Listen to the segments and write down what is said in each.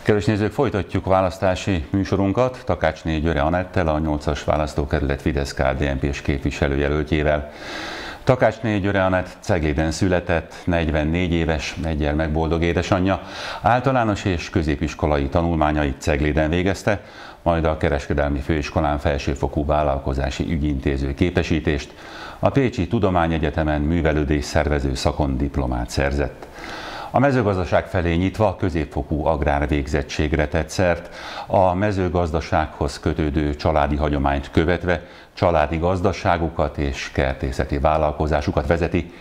Kedves nézők, folytatjuk a választási műsorunkat Takácsné Győre Anettel, a 8-as választókerület Fidesz-KDNP-s képviselőjelöltjével. Takácsné Győre Anett Cegléden született, 44 éves, egy gyermek boldog édesanyja. Általános és középiskolai tanulmányait Cegléden végezte, majd a Kereskedelmi Főiskolán felsőfokú vállalkozási ügyintéző képesítést, a Pécsi Tudományegyetemen művelődés szervező szakon diplomát szerzett. A mezőgazdaság felé nyitva középfokú agrárvégzettségre tett szert, a mezőgazdasághoz kötődő családi hagyományt követve családi gazdaságukat és kertészeti vállalkozásukat vezeti,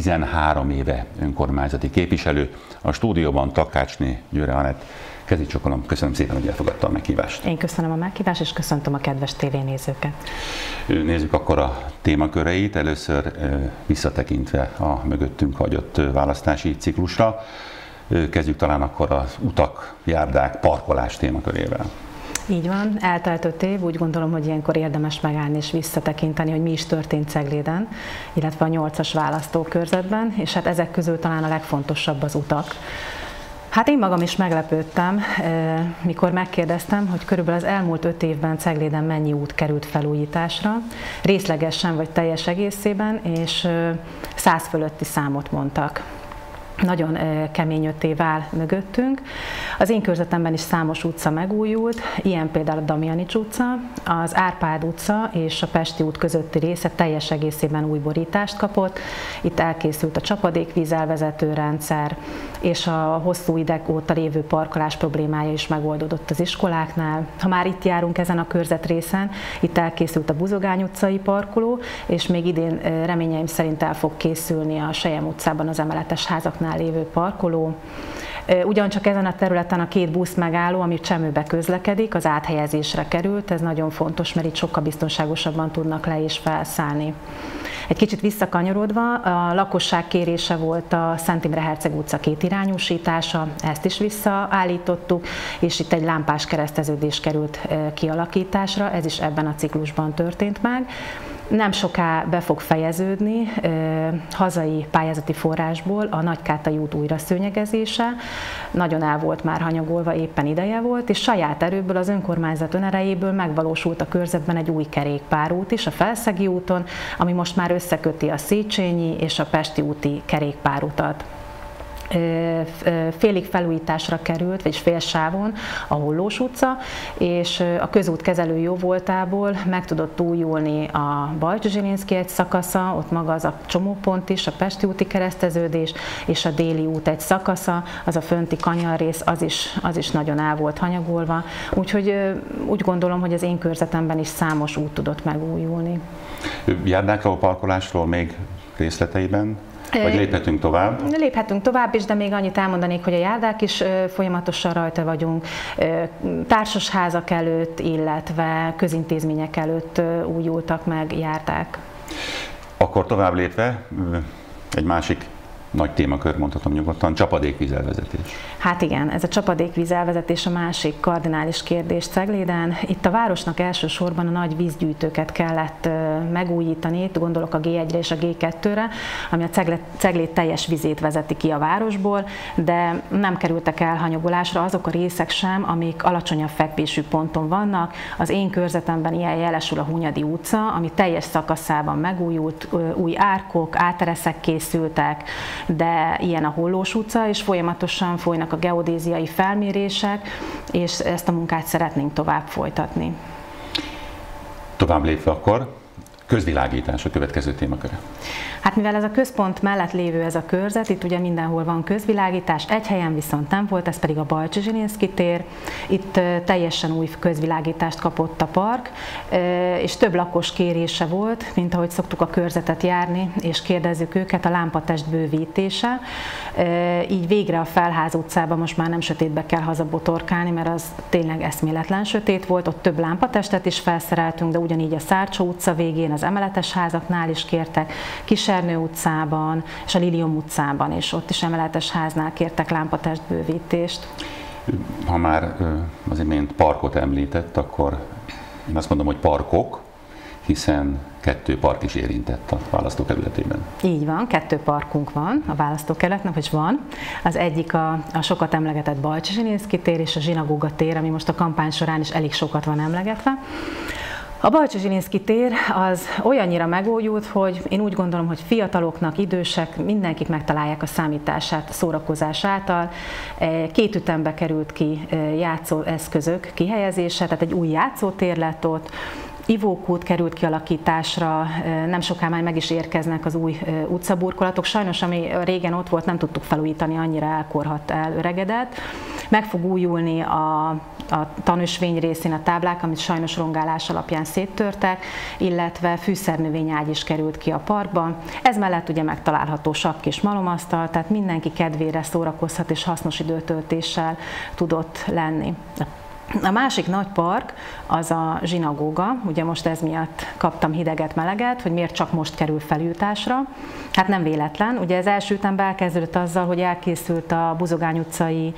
13 éve önkormányzati képviselő. A stúdióban Takácsné Győre Anett. Kezicsokolom, köszönöm szépen, hogy elfogadta a meghívást. Én köszönöm a meghívást, és köszöntöm a kedves tévénézőket. Nézzük akkor a témaköreit, először visszatekintve a mögöttünk hagyott választási ciklusra. Kezdjük talán akkor az utak, járdák, parkolás témakörével. Így van, eltelt 5 év, úgy gondolom, hogy ilyenkor érdemes megállni és visszatekinteni, hogy mi is történt Cegléden, illetve a 8-as választókörzetben, és hát ezek közül talán a legfontosabb az utak. Hát én magam is meglepődtem, mikor megkérdeztem, hogy körülbelül az elmúlt 5 évben Cegléden mennyi út került felújításra, részlegesen vagy teljes egészében, és 100 fölötti számot mondtak. Nagyon kemény 5 év áll mögöttünk. Az én körzetemben is számos utca megújult, ilyen például a Damjanics utca, az Árpád utca és a Pesti út közötti része teljes egészében új borítást kapott. Itt elkészült a csapadékvízelvezető rendszer, és a hosszú ideg óta lévő parkolás problémája is megoldódott az iskoláknál. Ha már itt járunk ezen a körzetrészen, itt elkészült a Buzogány utcai parkoló, és még idén reményeim szerint el fog készülni a Selyem utcában az emeletes házaknál lévő parkoló. Ugyancsak ezen a területen a 2 busz megálló, ami Csemőbe közlekedik, az áthelyezésre került, ez nagyon fontos, mert itt sokkal biztonságosabban tudnak le és felszállni. Egy kicsit visszakanyarodva, a lakosság kérése volt a Szent Imre Herceg utca kétirányúsítása, ezt is visszaállítottuk, és itt egy lámpás kereszteződés került kialakításra, ez is ebben a ciklusban történt meg. Nem soká be fog fejeződni hazai pályázati forrásból a Nagykátai út újraszőnyegezése. Nagyon el volt már hanyagolva, éppen ideje volt, és saját erőből, az önkormányzat önerejéből megvalósult a körzetben egy új kerékpárút is, a Felszegi úton, ami most már összeköti a Széchenyi és a Pesti úti kerékpárutat. Félig felújításra került, vagy fél sávon a Hollós utca, és a közút kezelő jóvoltából meg tudott újulni a Bajcsy-Zsilinszky egy szakasza, ott maga az a csomópont is, a Pesti úti kereszteződés, és a Déli út egy szakasza, az a fönti kanyarrész, az is nagyon el volt hanyagolva. Úgyhogy úgy gondolom, hogy az én körzetemben is számos út tudott megújulni. Járdákról, parkolásról még részleteiben? Vagy léphetünk tovább? Léphetünk tovább is, de még annyit elmondanék, hogy a járdák is folyamatosan rajta vagyunk, társasházak előtt, illetve közintézmények előtt újultak meg járdák. Akkor tovább lépve, egy másik nagy témakör, mondhatom nyugodtan, csapadékvízelvezetés. Hát igen, ez a csapadékvízelvezetés a másik kardinális kérdés Cegléden. Itt a városnak elsősorban a nagy vízgyűjtőket kellett megújítani, itt gondolok a G1-re és a G2-re, ami a Ceglét teljes vizét vezeti ki a városból, de nem kerültek elhanyagolásra azok a részek sem, amik alacsonyabb fekvésű ponton vannak. Az én körzetemben ilyen jelesül a Hunyadi utca, ami teljes szakaszában megújult, új árkok, átereszek készültek, de ilyen a Hollós utca, és folyamatosan folynak a geodéziai felmérések, és ezt a munkát szeretnénk tovább folytatni. Tovább lépve akkor, közvilágítás a következő témaköre. Hát mivel ez a központ mellett lévő ez a körzet, itt ugye mindenhol van közvilágítás, egy helyen viszont nem volt, ez pedig a Bajcsy-Zsilinszky tér. Itt teljesen új közvilágítást kapott a park, és több lakos kérése volt, mint ahogy szoktuk a körzetet járni, és kérdezzük őket, a lámpatest bővítése. Így végre a Felház utcában most már nem sötétbe kell hazabotorkálni, mert az tényleg eszméletlen sötét volt, ott több lámpatestet is felszereltünk, de ugyanígy a Szárcsó utca végén, az emeletes házaknál is kértek, Kisernő utcában és a Lilium utcában, és ott is emeletes háznál kértek lámpatest bővítést. Ha már az imént parkot említett, akkor én azt mondom, hogy parkok, hiszen 2 park is érintett a választókerületében. Így van, 2 parkunk van a választókerületnek, vagy van. Az egyik a sokat emlegetett Balcsy Zsilinszky tér és a Zsinagóga tér, ami most a kampány során is elég sokat van emlegetve. A Balcsy Zsilinszky tér az olyannyira megújult, hogy én úgy gondolom, hogy fiataloknak, idősek, mindenkik megtalálják a számítását a szórakozás által. 2 ütembe került ki játszóeszközök kihelyezése, tehát egy új játszótér lett ott, ivókút került kialakításra, nem soká már meg is érkeznek az új utcaburkolatok. Sajnos, ami régen ott volt, nem tudtuk felújítani, annyira elkorhadt, elöregedett. Meg fog újulni a tanösvény részén a táblák, amit sajnos rongálás alapján széttörtek, illetve fűszernövényágy is került ki a parkba. Ez mellett ugye megtalálható sakk és malomasztal, tehát mindenki kedvére szórakozhat és hasznos időtöltéssel tudott lenni. A másik nagy park az a Zsinagóga, ugye most ez miatt kaptam hideget, meleget, hogy miért csak most kerül felújításra. Hát nem véletlen, ugye az első ütemben elkezdődött azzal, hogy elkészült a Buzogány utcai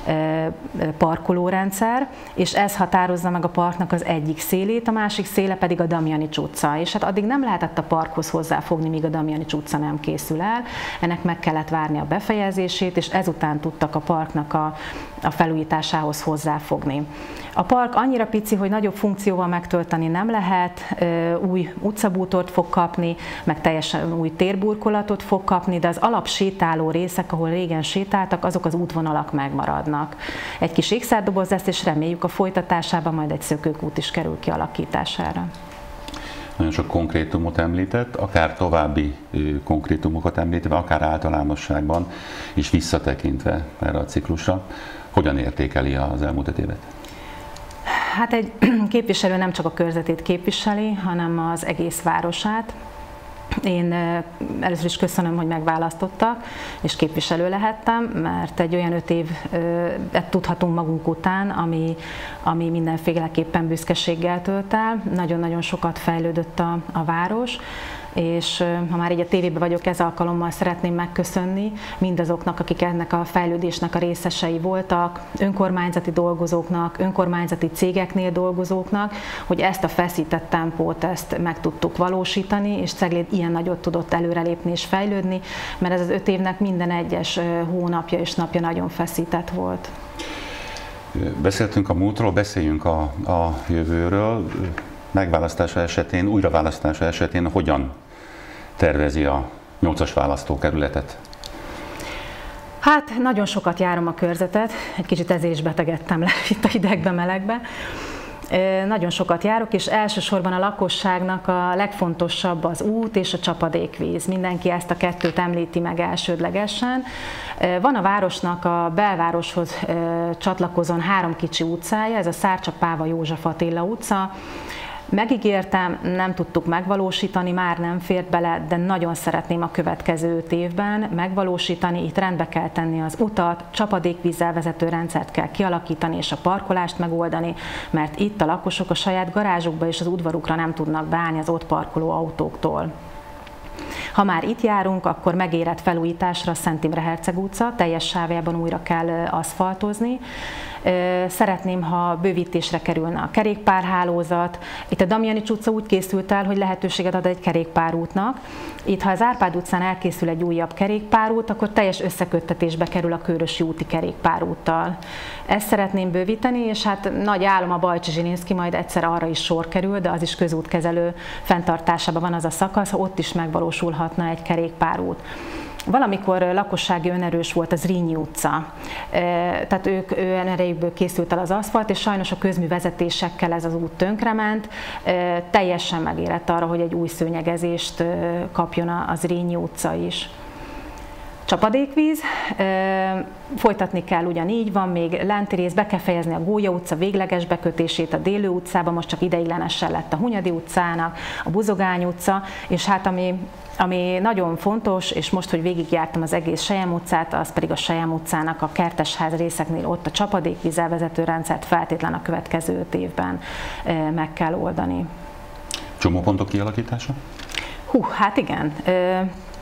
parkolórendszer, és ez határozza meg a parknak az egyik szélét, a másik széle pedig a Damjanics utca. És hát addig nem lehetett a parkhoz hozzáfogni, míg a Damjanics utca nem készül el, ennek meg kellett várni a befejezését, és ezután tudtak a parknak a felújításához hozzáfogni. A park annyira pici, hogy nagyobb funkcióval megtölteni nem lehet, új utcabútort fog kapni, meg teljesen új térburkolatot fog kapni, de az alapsétáló részek, ahol régen sétáltak, azok az útvonalak megmaradnak. Egy kis ékszerdoboz lesz, és reméljük a folytatásában majd egy szökőkút is kerül kialakítására. Nagyon sok konkrétumot említett, akár további konkrétumokat említve, akár általánosságban is visszatekintve erre a ciklusra. Hogyan értékeli az elmúlt 5 évet? Hát egy képviselő nem csak a körzetét képviseli, hanem az egész városát. Én először is köszönöm, hogy megválasztottak, és képviselő lehettem, mert egy olyan 5 évet tudhatunk magunk után, ami mindenféleképpen büszkeséggel tölt el. Nagyon-nagyon sokat fejlődött a város, és ha már így a tévében vagyok, ez alkalommal szeretném megköszönni mindazoknak, akik ennek a fejlődésnek a részesei voltak, önkormányzati dolgozóknak, önkormányzati cégeknél dolgozóknak, hogy ezt a feszített tempót, ezt meg tudtuk valósítani, és Cegléd ilyen nagyot tudott előrelépni és fejlődni, mert ez az 5 évnek minden egyes hónapja és napja nagyon feszített volt. Beszéltünk a múltról, beszéljünk a jövőről. Megválasztása esetén, újraválasztása esetén hogyan tervezi a 8-as választókerületet? Hát nagyon sokat járom a körzetet, egy kicsit ezért is betegedtem le itt a hidegbe, melegbe. Nagyon sokat járok, és elsősorban a lakosságnak a legfontosabb az út és a csapadékvíz. Mindenki ezt a 2-t említi meg elsődlegesen. Van a városnak a belvároshoz csatlakozón 3 kicsi utcája, ez a Szárcsa Páva József Attila utca. Megígértem, nem tudtuk megvalósítani, már nem fért bele, de nagyon szeretném a következő 5 évben megvalósítani. Itt rendbe kell tenni az utat, csapadékvízzel vezető rendszert kell kialakítani és a parkolást megoldani, mert itt a lakosok a saját garázsukba és az udvarukra nem tudnak beállni az ott parkoló autóktól. Ha már itt járunk, akkor megérett felújításra a Szent Imre Herceg utca, teljes sávjában újra kell aszfaltozni. Szeretném, ha bővítésre kerülne a kerékpárhálózat. Itt a Damjanics utca úgy készült el, hogy lehetőséget ad egy kerékpárútnak. Itt, ha az Árpád utcán elkészül egy újabb kerékpárút, akkor teljes összeköttetésbe kerül a Körösi úti kerékpárúttal. Ezt szeretném bővíteni, és hát nagy álom a Balcsy Zsilinszky, majd egyszer arra is sor kerül, de az is közútkezelő fenntartásában van az a szakasz, ott is megvalósulhatna egy kerékpárút. Valamikor lakossági önerős volt a Zrínyi utca, tehát ők önerejükből készült el az aszfalt, és sajnos a közművezetésekkel ez az út tönkrement, teljesen megérett arra, hogy egy új szőnyegezést kapjon a Zrínyi utca is. Csapadékvíz, folytatni kell, ugyanígy van, még lenti rész, be kell fejezni a Gólya utca végleges bekötését a Délő utcába, most csak ideiglenesen lett a Hunyadi utcának, a Buzogány utca, és hát ami nagyon fontos, és most, hogy végigjártam az egész Selyem utcát, az pedig a Selyem utcának a Kertesház részeknél ott a csapadékvízzel vezető rendszert feltétlen a következő 5 évben meg kell oldani. Csomópontok kialakítása? Hát igen.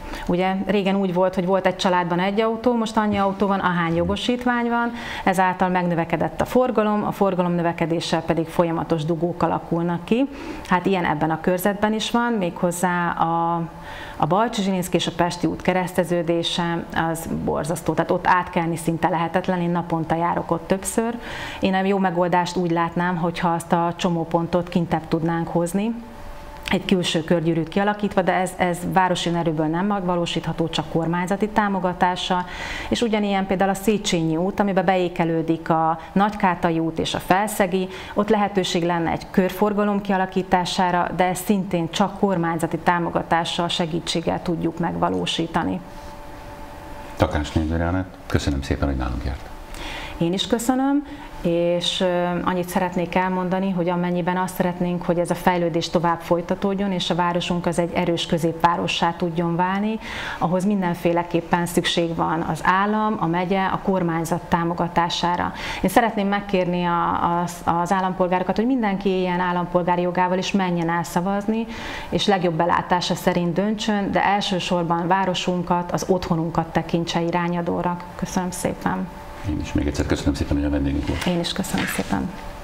Ugye régen úgy volt, hogy volt egy családban egy autó, most annyi autó van, ahány jogosítvány van, ezáltal megnövekedett a forgalom növekedéssel pedig folyamatos dugók alakulnak ki. Hát ilyen ebben a körzetben is van, méghozzá a Balcsy-Zsilinszky és a Pesti út kereszteződése az borzasztó, tehát ott átkelni szinte lehetetlen, én naponta járok ott többször. Én a jó megoldást úgy látnám, hogyha azt a csomópontot kintebb tudnánk hozni, egy külső körgyűrűt kialakítva, de ez városi erőből nem megvalósítható, csak kormányzati támogatással. És ugyanilyen például a Széchenyi út, amiben beékelődik a Nagykátai út és a Felszegi, ott lehetőség lenne egy körforgalom kialakítására, de ezt szintén csak kormányzati támogatással, segítséggel tudjuk megvalósítani. Takácsné Győre Anett, köszönöm szépen, hogy nálunk járt. Én is köszönöm, és annyit szeretnék elmondani, hogy amennyiben azt szeretnénk, hogy ez a fejlődés tovább folytatódjon, és a városunk az egy erős középvárossá tudjon válni, ahhoz mindenféleképpen szükség van az állam, a megye, a kormányzat támogatására. Én szeretném megkérni az állampolgárokat, hogy mindenki éljen állampolgári jogával, és menjen el szavazni, és legjobb belátása szerint döntsön, de elsősorban városunkat, az otthonunkat tekintse irányadóra. Köszönöm szépen! Én is még egyszer köszönöm szépen, hogy a vendégünk volt. Én is köszönöm szépen.